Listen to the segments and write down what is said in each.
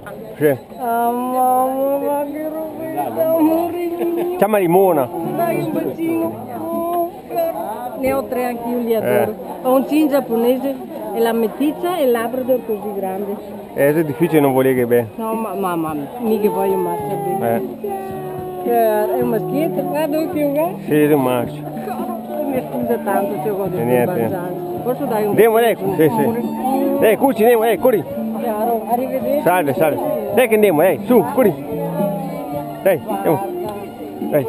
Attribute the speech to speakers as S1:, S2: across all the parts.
S1: Sì.
S2: Mamma, ma che roba, amore mio.
S1: Chiama Limona.
S2: Dai un bacino. Ne ho 3 anch'io, li adoro. Ho un cin giapponese e la meticcia e il labrador così grande.
S1: È difficile non volere che bene.
S2: No, ma mica voglio un maschio bene. È un maschietto, guarda che uguale.
S1: Sì, è un maschio.
S2: Mi scusa tanto se ho detto
S1: Niente.
S2: Posso dare un
S1: Andiamo,
S2: bacino?
S1: sì, sì. Cucci, andiamo, corri.
S2: Chiaro, arrivederci.
S1: Salve, salve. Dai che andiamo, su, corri. Dai, andiamo. Dai.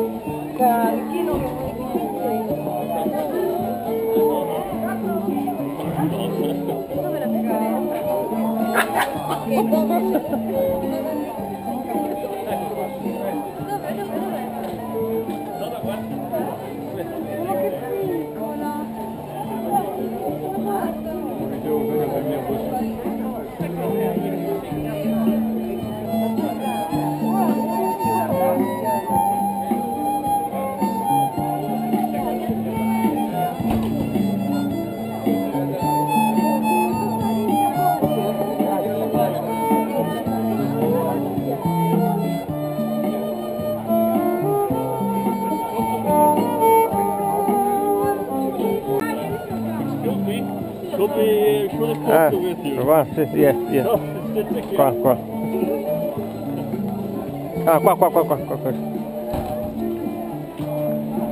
S1: Qua, sì, yes. Qua. Ah, qua.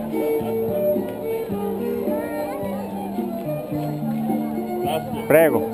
S1: Prego.